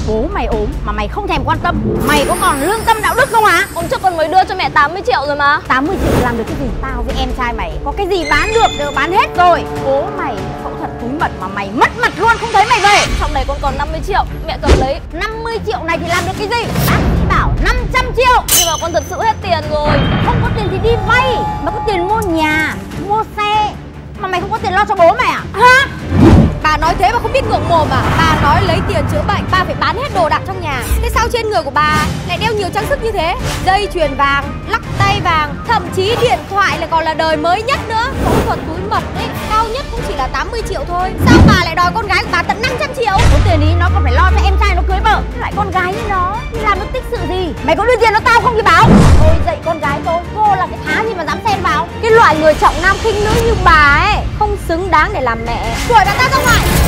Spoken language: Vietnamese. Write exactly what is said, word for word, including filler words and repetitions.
Bố mày ốm mà mày không thèm quan tâm. Mày có còn lương tâm đạo đức không hả? Hôm trước con mới đưa cho mẹ tám mươi triệu rồi mà. Tám mươi triệu làm được cái gì? Tao với em trai mày có cái gì bán được đều bán hết rồi. Bố mày phẫu thuật túi mật mà mày mất mặt luôn, không thấy mày về. Trong này con còn năm mươi triệu, mẹ cầm lấy. Năm mươi triệu này thì làm được cái gì? Bác sĩ bảo năm trăm triệu. Nhưng mà con thật sự hết tiền rồi. Không có tiền thì đi vay. Mà có tiền mua nhà, mua xe, mà mày không có tiền lo cho bố mày à? Hả? Bà nói thế mà không biết ngượng mồm à? Bà nói lấy tiền chữa bệnh, bà phải bán hết đồ đạc trong nhà. Thế sao trên người của bà lại đeo nhiều trang sức như thế? Dây chuyền vàng, lắc tay vàng, thậm chí điện thoại lại còn là đời mới nhất nữa. Phẫu thuật túi mật ấy, cao nhất cũng chỉ là tám mươi triệu thôi. Sao bà lại đòi con gái của bà tận năm trăm triệu? Có tiền ý nó còn phải lo cho em trai nó cưới vợ. Lại con gái như nó thì làm được tích sự gì? Mày có đưa tiền cho tao không thì báo. Tôi dạy con gái tôi, cô là cái thá gì mà dám xen vào. Cái loại người trọng nam khinh nữ như bà ấy không xứng đáng để làm mẹ. Đuổi bà ta ra ngoài.